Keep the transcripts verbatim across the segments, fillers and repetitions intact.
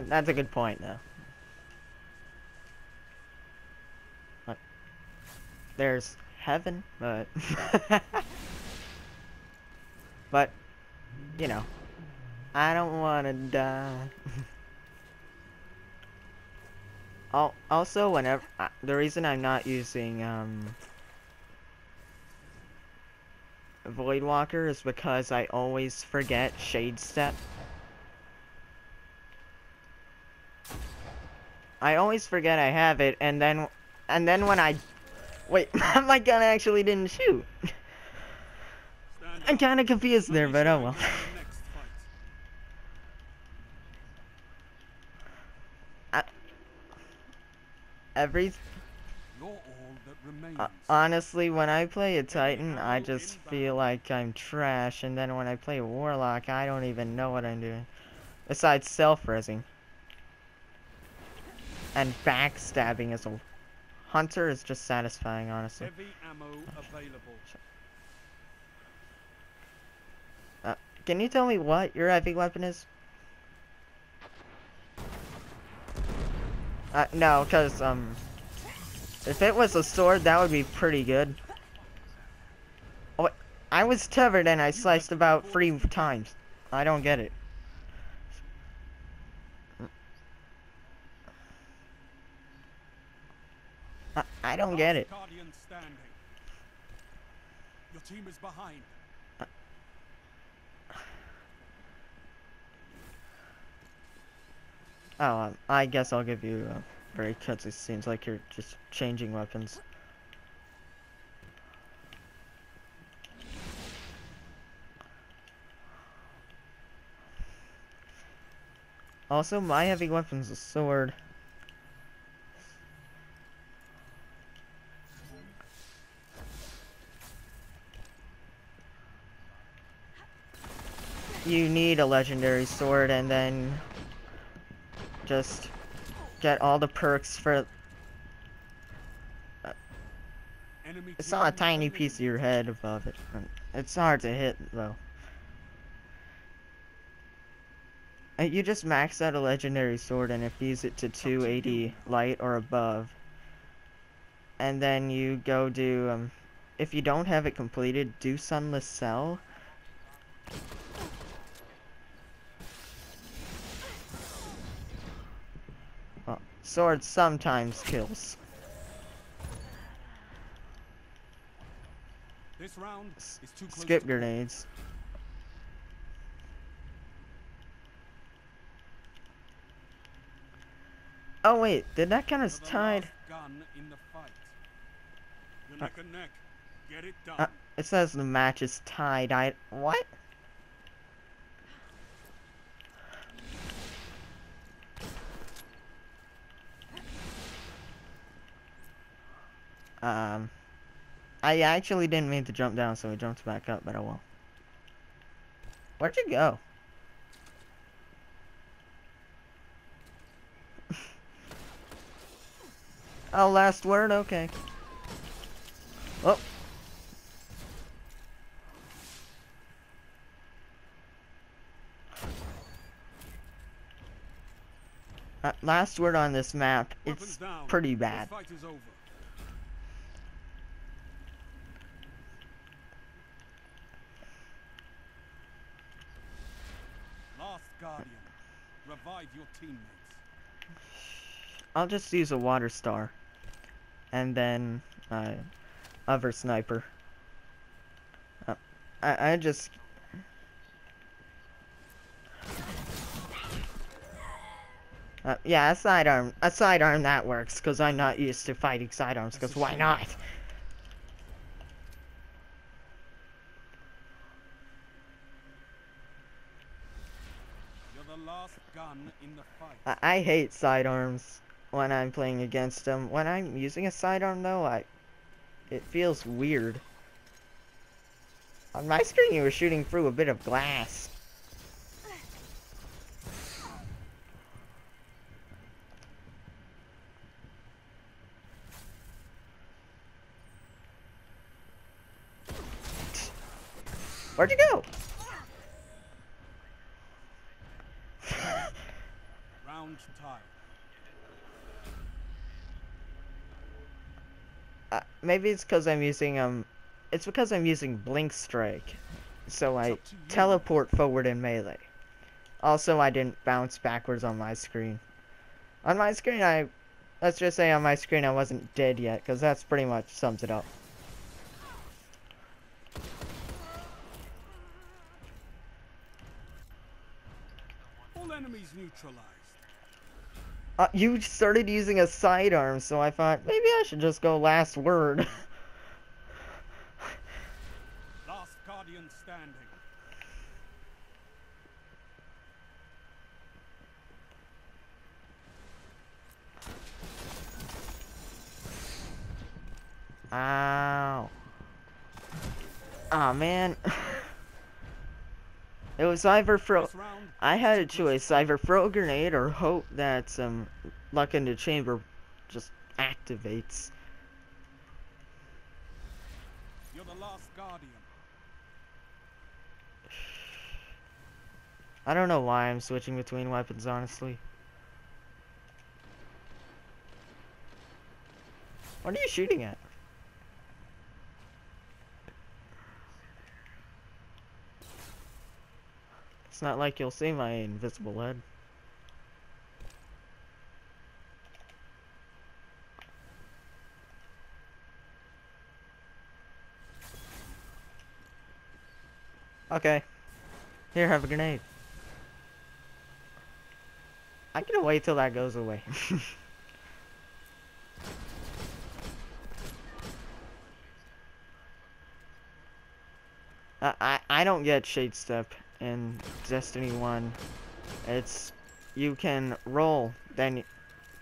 That's a good point, though. But there's heaven, but... but, you know, I don't want to die. Al also, whenever... Uh, the reason I'm not using, um... Voidwalker is because I always forget Shade Step. I always forget I have it, and then... And then when I... Wait, my gun actually didn't shoot. I'm kinda confused there, but oh well. I, every... Uh, honestly, when I play a Titan, I just feel like I'm trash, and then when I play a Warlock, I don't even know what I'm doing. Besides self-resing. And backstabbing as a hunter is just satisfying, honestly. Heavy ammo available. Uh, can you tell me what your heavy weapon is? Uh, no, because, um... if it was a sword, that would be pretty good. Oh, I was tethered and I sliced about three times. I don't get it. I, I don't get it. Your team is behind. Oh, um, I guess I'll give you a break because it seems like you're just changing weapons. Also, my heavy weapon's a sword. You need a legendary sword and then just get all the perks for... Uh, it's not a tiny piece of your head above it. It's hard to hit, though. You just max out a legendary sword and infuse it to two eighty light or above. And then you go do, um, if you don't have it completed, do Sunless Cell. Well, sword sometimes kills. This round is too close. Skip grenades. Oh wait, did that count as tied? Gun in the fight. You're neck and neck. Get it done. Uh, it says the match is tied. I what? Um, I actually didn't mean to jump down, so it jumped back up, but I will. Where'd you go? Oh, last word? Okay. Oh. Uh, last word on this map, it's pretty bad. This fight is over. Last Guardian, revive your teammates. I'll just use a water star. And then, uh, other sniper. Uh, I, I just... Uh, yeah, a sidearm. A sidearm that works, because I'm not used to fighting sidearms, because why not? You're the last gun in the fight. I, I hate sidearms when I'm playing against them. When I'm using a sidearm, though, I... it feels weird. On my screen, you were shooting through a bit of glass. Where'd you go? Round each time. Uh, maybe it's because I'm using um, it's because I'm using Blink Strike, so It's I up to you. teleport forward in melee. Also, I didn't bounce backwards on my screen. On my screen, I, let's just say on my screen I wasn't dead yet, because that's pretty much sums it up. All enemies neutralized. Uh, you started using a sidearm, so I thought maybe I should just go last word. Last Guardian standing. Ow. Aw, man. It was either throw. This round, I had a it's to choice: either throw a grenade or hope that some luck in the chamber just activates. You're the last Guardian. I don't know why I'm switching between weapons, honestly. What are you shooting at? It's not like you'll see my invisible head. Okay. Here, have a grenade. I'm gonna wait till that goes away. I, I I don't get Shade Step in Destiny one. It's you can roll, then y-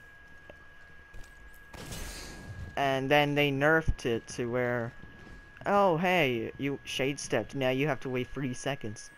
and then they nerfed it to where, oh hey, you Shade Stepped, now you have to wait three seconds.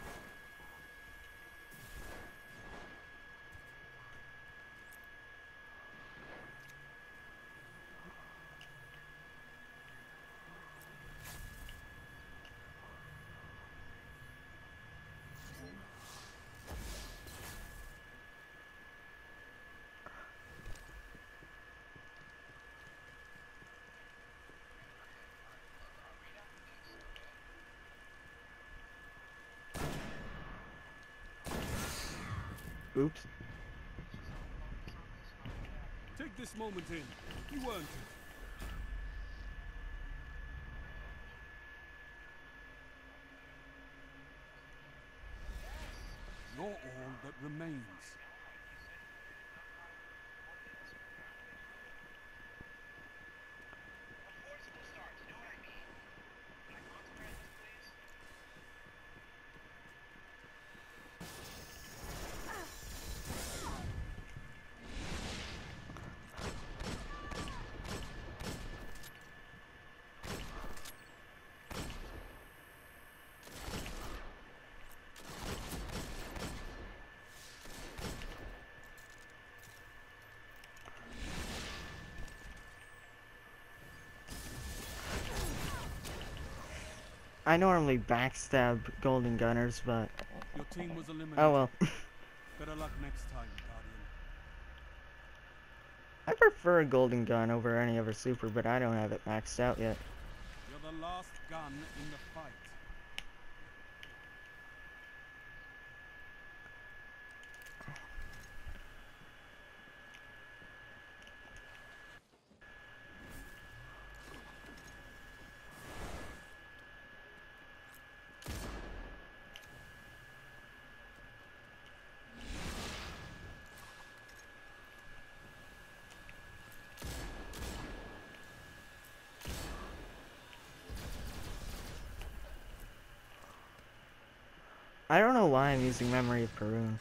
Oops. Take this moment in. You earned it. You're all that remains. I normally backstab Golden Gunners, but Your team was eliminated. oh well. Better luck next time, Guardian. I prefer a Golden Gun over any other super, but I don't have it maxed out yet. You're the last gun in the fight. I don't know why I'm using Memory of Perun.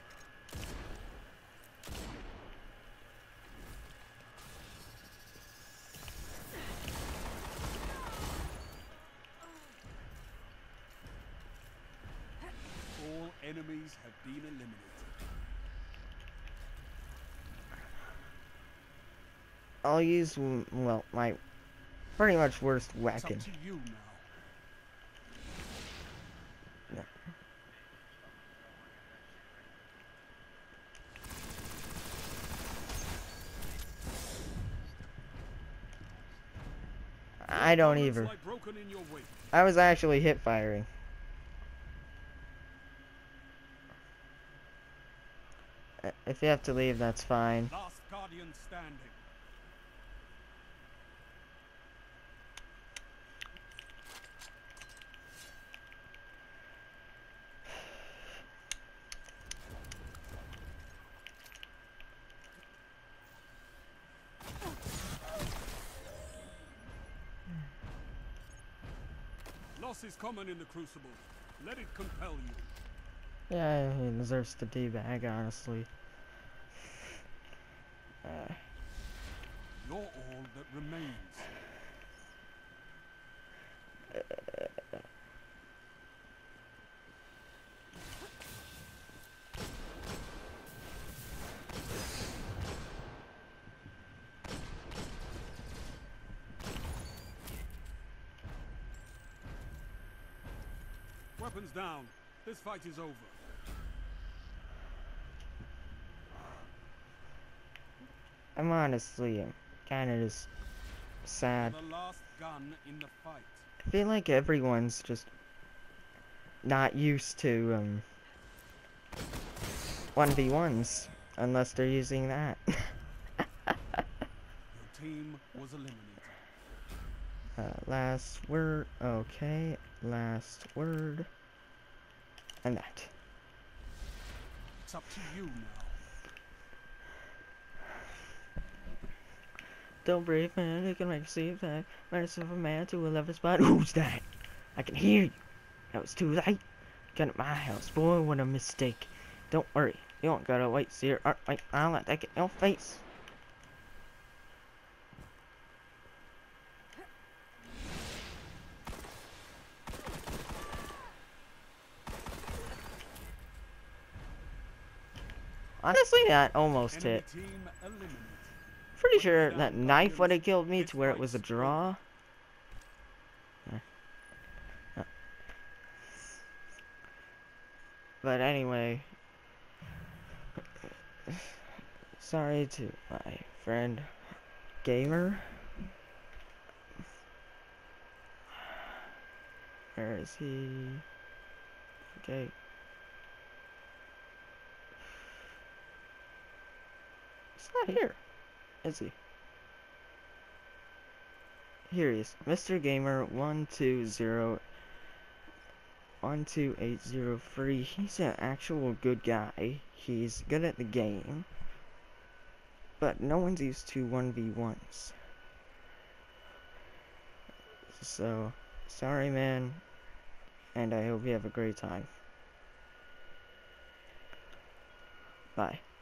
All enemies have been eliminated. I'll use, mm, well, my pretty much worst It's weapon. up to you now. I don't Opponents either. lie broken in your wake. I was actually hip firing. Uh, If you have to leave, that's fine. Last guardian standing. Loss is common in the Crucible. Let it compel you. Yeah, he deserves to D-bag, honestly. Uh, You're all that remains. Weapons down. This fight is over. I'm honestly kind of just sad. The last gun in the fight. I feel like everyone's just not used to um one v ones unless they're using that. Your team was eliminated. uh, last word. Okay, last word. And that. It's up to you now. Don't brave man who can make save that. Minus of a man to a level spot. Who's that? I can hear you. That was too late. Got at my house, boy. What a mistake. Don't worry. You don't gotta wait, see her. Art, wait, I'll let that get in your face. Honestly, that almost Enemy hit. team eliminated. Pretty sure that knife would have killed me to where it was a draw. Uh, uh. But anyway, sorry to my friend Gamer. Where is he? Okay. He's not here, is he? Here he is. Mister Gamer one two zero one two eight zero three. He's an actual good guy. He's good at the game. But no one's used to one v ones. So, sorry man. And I hope you have a great time. Bye.